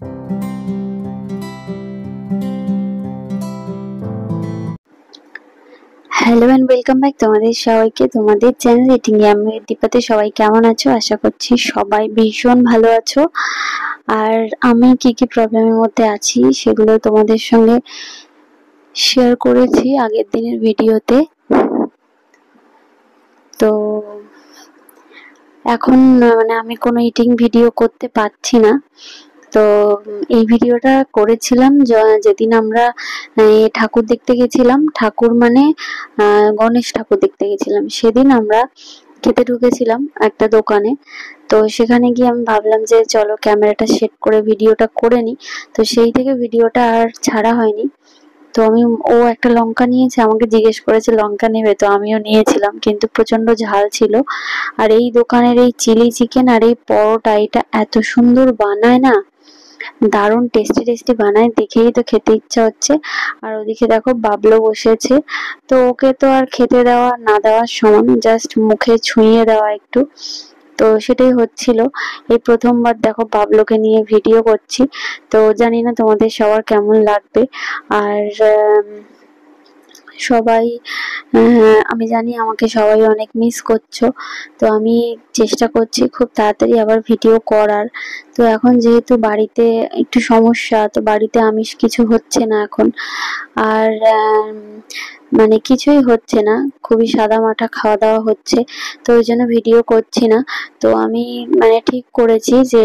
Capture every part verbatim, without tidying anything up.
Hello and welcome back তোমাদের সবাইকে তোমাদের চ্যানেল ইটিং আমি দীপাতে। সবাই কেমন আছো? আশা করছি সবাই ভীষণ ভালো আছো। আর আমি কি কি প্রবলেমের মধ্যে আছি সেগুলো তোমাদের সঙ্গে শেয়ার করেছি আগের দিনের ভিডিওতে। তো এখন মানে আমি কোনো ইটিং ভিডিও করতে পারছি না। তো এই ভিডিওটা করেছিলাম যেদিন আমরা ঠাকুর দেখতে গেছিলাম, ঠাকুর মানে গণেশ ঠাকুর দেখতে গেছিলাম। সেদিন আমরা খেতে ঢুকেছিলাম একটা দোকানে। তো সেখানে গিয়ে আমি ভাবলাম যে চলো ক্যামেরাটা সেট করে ভিডিওটা করে নিই। তো সেই থেকে ভিডিওটা আর ছাড়া হয়নি। তো আমি ও একটা লঙ্কা নিয়েছে, আমাকে জিজ্ঞেস করেছে লঙ্কা নেবে, তো আমিও নিয়েছিলাম, কিন্তু প্রচন্ড ঝাল ছিল। আর এই দোকানের এই চিলি চিকেন আর এই পরোটা, এটা এত সুন্দর বানায় না, দারুণ টেস্টি টেস্টি বানায়, দেখেই তো খেতে ইচ্ছা হচ্ছে। আর ওদিকে দেখো বাবলু বসেছে, তো ওকে তো আর খেতে দেওয়া না দেওয়ার সমান, জাস্ট মুখে ছুঁয়ে দেওয়া একটু। তো সেটাই হচ্ছিল। এই প্রথমবার দেখো বাবলুকে নিয়ে ভিডিও করছি। তো জানি না তোমাদের সবার কেমন লাগবে। আর সবাই আমি জানি আমাকে সবাই অনেক মিস করছো। তো আমি চেষ্টা করছি খুব তাড়াতাড়ি আবার ভিডিও করার। তো এখন যেহেতু বাড়িতে একটু সমস্যা, তো বাড়িতে আমিষ কিছু হচ্ছে না এখন, আর মানে কিছুই হচ্ছে না, খুবই সাদা মাটা খাওয়া দাওয়া হচ্ছে। তো ওই জন্য ভিডিও করছি না। তো আমি মানে ঠিক করেছি যে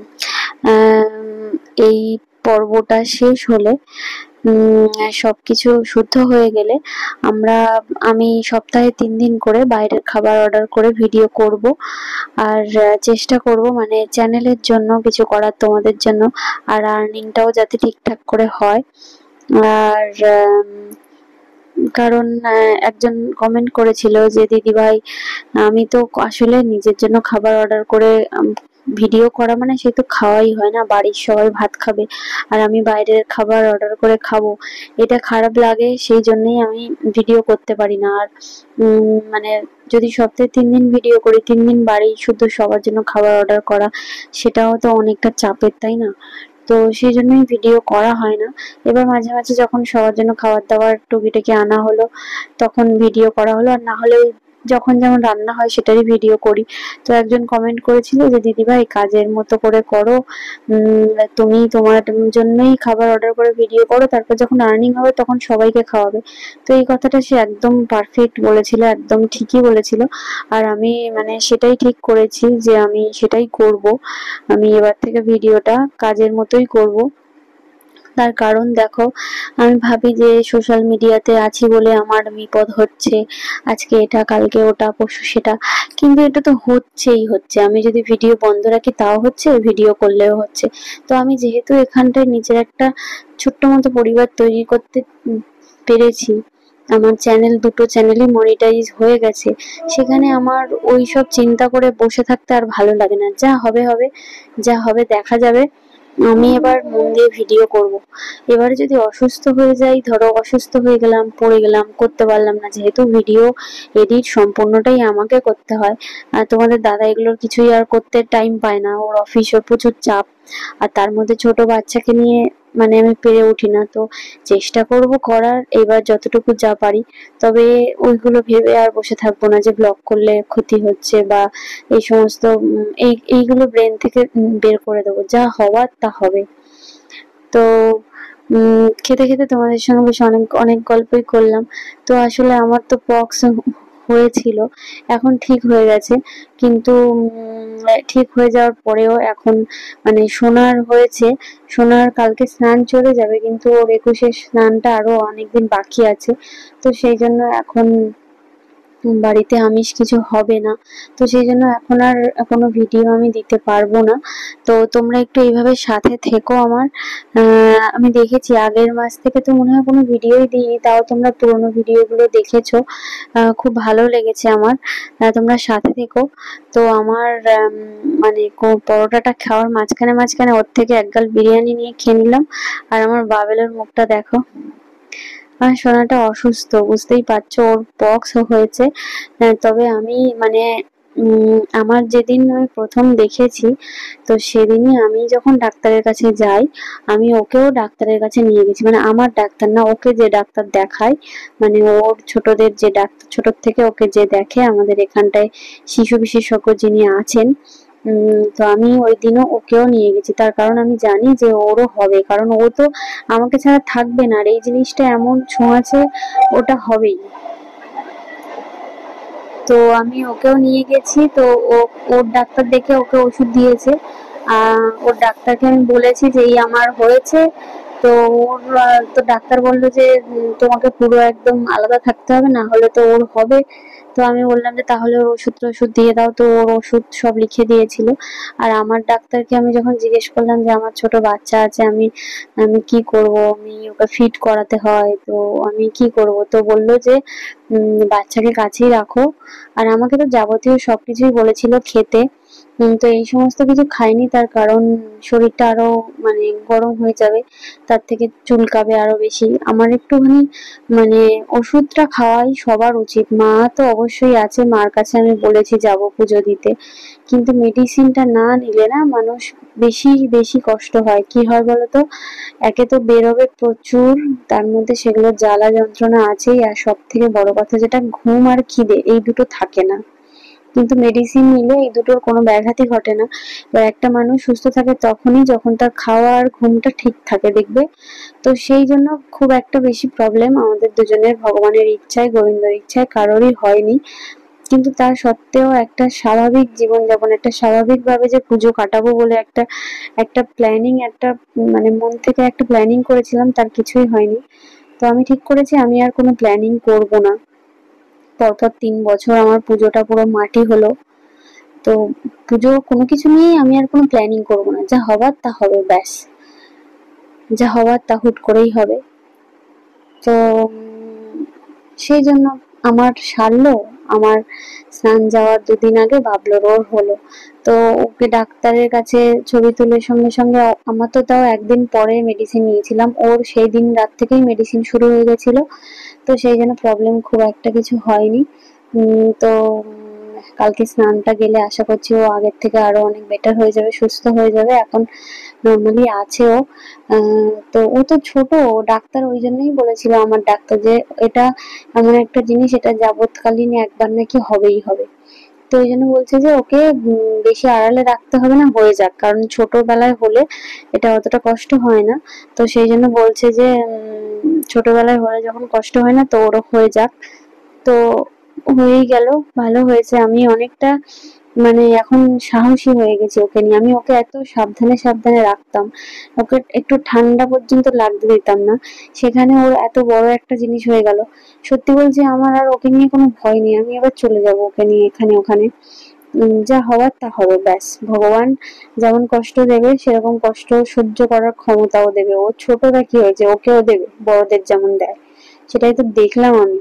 এই পর্বটা শেষ হলে, সবকিছু শুদ্ধ হয়ে গেলে আমরা আমি সপ্তাহে তিন দিন করে বাইরের খাবার অর্ডার করে ভিডিও করব। আর চেষ্টা করব মানে চ্যানেলের জন্য কিছু করার, তোমাদের জন্য, আর আর্নিংটাও যাতে ঠিকঠাক করে হয়। আর কারণ একজন কমেন্ট করেছিল যে দিদি ভাই, আমি তো আসলে নিজের জন্য খাবার অর্ডার করে ভিডিও করা মানে সে তো খাওয়াই হয় না, বাড়ির সবাই ভাত খাবে, আর আমি বাইরের খাবার অর্ডার করে খাবো, এটা খারাপ লাগে, সেই জন্যই আমি ভিডিও করতে পারি না। আর মানে যদি সপ্তাহে তিন দিন ভিডিও করি, তিন দিন বাড়ি শুধু সবার জন্য খাবার অর্ডার করা, সেটাও তো অনেকটা চাপের, তাই না? তো সেই জন্যই ভিডিও করা হয় না। এবার মাঝে মাঝে যখন সবার জন্য খাবার দাবার টুকিটাকি আনা হলো, তখন ভিডিও করা হলো, আর না হলে যখন যেমন রান্না হয় সেটারই ভিডিও করি। তো একজন কমেন্ট করেছিল যে দিদি ভাই কাজের মতো করে করো, তুমি তোমার জন্যই খাবার অর্ডার করে ভিডিও করো, তারপর যখন আর্নিং হবে তখন সবাইকে খাওয়াবে। তো এই কথাটা সে একদম পারফেক্ট বলেছিল, একদম ঠিকই বলেছিল। আর আমি মানে সেটাই ঠিক করেছি যে আমি সেটাই করব। আমি এবার থেকে ভিডিওটা কাজের মতোই করব। তার কারণ দেখো, আমি ভাবি যে সোশ্যাল মিডিয়াতে আছি বলে আমার বিপদ হচ্ছে, আজকে এটা কালকে ওটা পরশু সেটা, কিন্তু এটা তো হচ্ছেই হচ্ছে। আমি যদি ভিডিও বন্ধ রাখি তাও হচ্ছে, ভিডিও করলেও হচ্ছে। তো আমি যেহেতু এখানটায় নিজের একটা ছোট্ট মতো পরিবার তৈরি করতে পেরেছি, আমার চ্যানেল দুটো চ্যানেলই মনিটাইজ হয়ে গেছে, সেখানে আমার ওই সব চিন্তা করে বসে থাকতে আর ভালো লাগে না। যা হবে হবে, যা হবে দেখা যাবে। আমি এবার মন দিয়ে ভিডিও করব। এবারে যদি অসুস্থ হয়ে যাই, ধরো অসুস্থ হয়ে গেলাম, পড়ে গেলাম, করতে পারলাম না, যেহেতু ভিডিও এডিট সম্পূর্ণটাই আমাকে করতে হয়, আর তোমাদের দাদা এগুলোর কিছুই আর করতে টাইম পায় না, ওর অফিসের প্রচুর চাপ, আর তার মধ্যে ছোট বাচ্চাকে নিয়ে মানে আমি পেরে উঠি না। তো চেষ্টা করব করার এবার যতটুকু যা পারি। তবে ওইগুলো ভেবে আর বসে থাকবো না যে ব্লগ করলে ক্ষতি হচ্ছে বা এই সমস্ত, এই এইগুলো ব্রেন থেকে বের করে দেবো, যা হওয়ার তা হবে। তো উম খেতে খেতে তোমাদের সঙ্গে বেশ অনেক অনেক গল্পই করলাম। তো আসলে আমার তো পক্স হয়েছিল, এখন ঠিক হয়ে গেছে, কিন্তু ঠিক হয়ে যাওয়ার পরেও এখন মানে সোনার হয়েছে, সোনার কালকে স্নান চলে যাবে, কিন্তু ওর একুশের স্নানটা আরো অনেকদিন বাকি আছে। তো সেই জন্য এখন বাড়িতে আমিষ কিছু হবে না, তো সেই জন্য এখন আর কোনো ভিডিও আমি দিতে পারবো না। তো তোমরা একটু এইভাবে সাথে থেকো আমার। আহ আমি দেখেছি আগের মাস থেকে তো মনে হয় কোনো ভিডিওই দিইনি, তাও তোমরা পুরোনো ভিডিওগুলো দেখেছো, আহ খুব ভালো লেগেছে আমার। আহ তোমরা সাথে থেকো। তো আমার মানে পরোটাটা খাওয়ার মাঝখানে মাঝখানে ওর থেকে এক গাল বিরিয়ানি নিয়ে খেয়ে নিলাম। আর আমার বাবেলের মুখটা দেখো, আর সোনাটা অসুস্থ, বুঝতেই পারছো, ওর পক্স হয়েছে। তবে আমি মানে উম আমার যেদিন আমি প্রথম দেখেছি, তো সেদিনই আমি যখন ডাক্তারের কাছে যাই, আমি ওকেও ডাক্তারের কাছে নিয়ে গেছি। মানে আমার ডাক্তার না, ওকে যে ডাক্তার দেখায়, মানে ওর ছোটদের যে ডাক্তার, ছোটর থেকে ওকে যে দেখে আমাদের এখানটায় শিশু বিশেষজ্ঞ যিনি আছেন, উম তো আমি ওই দিনও ওকেও নিয়ে গেছি। তার কারণ আমি জানি যে ওরও হবে, কারণ ও তো আমাকে ছাড়া থাকবে না, আর এই জিনিসটা এমন ছোঁয়াচে, ওটা হবেই। তো আমি ওকেও নিয়ে গেছি, তো ও ওর ডাক্তার দেখে ওকে ওষুধ দিয়েছে। আহ ওর ডাক্তারকে আমি বলেছি যে এই আমার হয়েছে, তো ওর আহ, তো ডাক্তার বললো যে উম, তোমাকে পুরো একদম আলাদা থাকতে হবে, না হলে তো ওর হবে। তো আমি বললাম যে তাহলে ওর ওষুধ ওষুধ দিয়ে দাও, তো ওর ওষুধ সব লিখে দিয়েছিল। আর আমার ডাক্তারকে আমি যখন জিজ্ঞেস করলাম যে আমার ছোট বাচ্চা আছে, আমি আমি কি করব, আমি ওকে ফিট করাতে হয়, তো আমি কি করব, তো বললো যে উম বাচ্চাকে কাছেই রাখো। আর আমাকে তো যাবতীয় সবকিছুই বলেছিল খেতে, কিন্তু এই সমস্ত কিছু খাইনি, তার কারণ শরীরটা আরো মানে গরম হয়ে যাবে, তার থেকে চুলকাবে আরো বেশি। আমার একটুখানি মানে ওষুধটা খাওয়াই সবার উচিত। মা তো অবশ্যই আছে, মার কাছে আমি বলেছি যাব পুজো দিতে, কিন্তু মেডিসিনটা না নিলে না মানুষ বেশি বেশি কষ্ট হয়। কি হয় বলতো, একে তো বেরোবে প্রচুর, তার মধ্যে সেগুলো জ্বালা যন্ত্রণা আছেই, আর সব থেকে বড় কথা যেটা, ঘুম আর খিদে এই দুটো থাকে না। কিন্তু মেডিসিন নিলে এই দুটোর কোনো ব্যাঘাতই ঘটে না। এবার একটা মানুষ সুস্থ থাকে তখনই যখন তার খাওয়া আর ঘুমটা ঠিক থাকে, দেখবে। তো সেই জন্য খুব একটা বেশি প্রবলেম আমাদের দুজনের ভগবানের ইচ্ছায়, গোবিন্দর ইচ্ছায় কারোরই হয়নি। কিন্তু তা সত্ত্বেও একটা স্বাভাবিক জীবনযাপন, একটা স্বাভাবিকভাবে যে পুজো কাটাবো বলে একটা একটা প্ল্যানিং, একটা মানে মন থেকে একটা প্ল্যানিং করেছিলাম, তার কিছুই হয়নি। তো আমি ঠিক করেছি আমি আর কোনো প্ল্যানিং করব না। পরপর তিন বছর আমার পুজোটা পুরো মাটি হলো। তো পুজো কোনো কিছু নিয়েই আমি আর কোনো প্ল্যানিং করব না, যা হবার তা হবে, ব্যাস। যা হবার তা হুট করেই হবে। তো উম, সেই জন্য আমার সারলো, আমার স্নান যাওয়ার দুদিন আগে বাবলোর ওর হলো। তো ওকে ডাক্তারের কাছে ছবি তুলে সঙ্গে সঙ্গে আ- আমার তো তাও একদিন পরে মেডিসিন নিয়েছিলাম, ওর সেই দিন রাত থেকেই মেডিসিন শুরু হয়ে গেছিল। তো সেই জন্য প্রবলেম খুব একটা কিছু হয়নি। উম, তো উম, কালকে স্নানটা গেলে আশা করছি ও আগের থেকে আরো অনেক বেটার হয়ে যাবে, সুস্থ হয়ে যাবে। এখন নর্মালি আছে ও। আহ, তো ও তো ছোট, ও ডাক্তার ওই জন্যই বলেছিল আমার ডাক্তার যে এটা এমন একটা জিনিস, এটা যাবৎকালীন একবার নাকি হবেই হবে। তো ওই জন্য বলছে যে ওকে উম, বেশি আড়ালে রাখতে হবে না, হয়ে যাক, কারণ ছোটবেলায় হলে এটা অতটা কষ্ট হয় না। তো সেই জন্য বলছে যে উম, ছোটবেলায় হলে যখন কষ্ট হয় না, তো ওরও হয়ে যাক। তো হয়েই গেল, ভালো হয়েছে। আমি অনেকটা মানে এখন সাহসী হয়ে গেছি ওকে নিয়ে। আমি ওকে এত সাবধানে সাবধানে রাখতাম, ওকে একটু ঠান্ডা পর্যন্ত লাগতে দিতাম না, সেখানে ওর এত বড় একটা জিনিস হয়ে গেল। সত্যি বলছি, আমার আর ওকে নিয়ে কোনো ভয় নেই, আমি এবার চলে যাব ওকে নিয়ে এখানে ওখানে। উম, যা হওয়ার তা হবে, ব্যাস। ভগবান যেমন কষ্ট দেবে সেরকম কষ্ট সহ্য করার ক্ষমতাও দেবে। ও ছোটরা কি হয়েছে, ওকেও দেবে বড়দের যেমন দেয়, সেটাই তো দেখলাম আমি।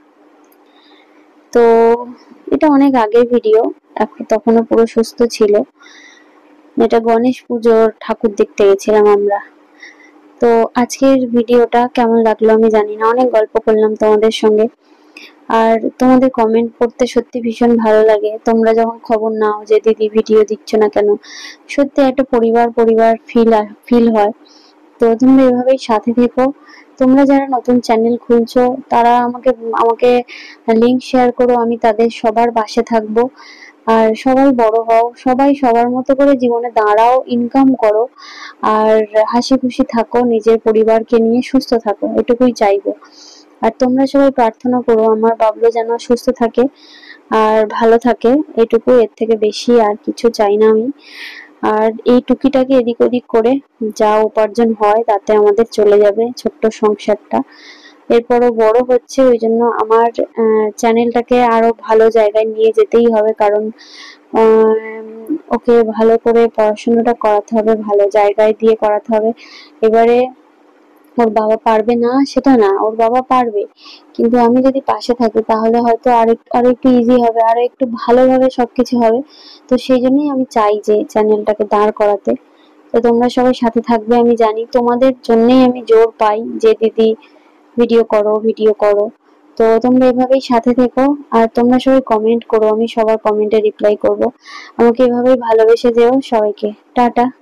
তো এটা অনেক আগের ভিডিও, এখন তখনও পুরো সুস্থ ছিল। এটা গণেশ পুজোর ঠাকুর দেখতে গেছিলাম আমরা। তো আজকের ভিডিওটা কেমন লাগলো আমি জানি না, অনেক গল্প করলাম তোমাদের সঙ্গে। আর তোমাদের কমেন্ট পড়তে সত্যি ভীষণ ভালো লাগে, তোমরা যখন খবর নাও যে দিদি ভিডিও দিচ্ছ না কেন, সত্যি একটা পরিবার পরিবার ফিল ফিল হয়। তো তোমরা এভাবেই সাথে থেকো। তোমরা যারা নতুন চ্যানেল খুলছো, তারা আমাকে আমাকে লিংক শেয়ার করো, আমি তাদের সবার পাশে থাকবো। আর সবাই বড় হও, সবাই সবার মতো করে জীবনে দাঁড়াও, ইনকাম করো, আর হাসি খুশি থাকো, নিজের পরিবারকে নিয়ে সুস্থ থাকো, এটুকুই চাইবো। আর তোমরা সবাই প্রার্থনা করো আমার বাবলু যেন সুস্থ থাকে আর ভালো থাকে, এটুকু, এর থেকে বেশি আর কিছু চাই না আমি। আর এই টুকিটাকে এদিক ওদিক করে যা উপার্জন হয় তাতে আমাদের চলে যাবে ছোট্ট সংসারটা। এরপরও বড় হচ্ছে, ওই জন্য আমার চ্যানেলটাকে আরো ভালো জায়গায় নিয়ে যেতেই হবে, কারণ আহ, ওকে ভালো করে পড়াশোনাটা করাতে হবে, ভালো জায়গায় দিয়ে করাতে হবে। এবারে ওর বাবা পারবে না সেটা না, ওর বাবা পারবে, কিন্তু আমি যদি পাশে থাকি তাহলে হয়তো আরো আরো একটু ইজি হবে, আরো একটু ভালোভাবে সবকিছু হবে। তো সেই জন্যই আমি চাই যে চ্যানেলটাকে দাঁড় করাতে। তো তোমরা সবাই সাথে থাকবে, আমি জানি তোমাদের জন্যই আমি জোর পাই যে দিদি ভিডিও করো ভিডিও করো। তো তোমরা এভাবেই সাথে থেকো, আর তোমরা সবাই কমেন্ট করো, আমি সবার কমেন্টে রিপ্লাই করব। আমাকে এভাবেই ভালোবেসে যেও। সবাইকে টাটা।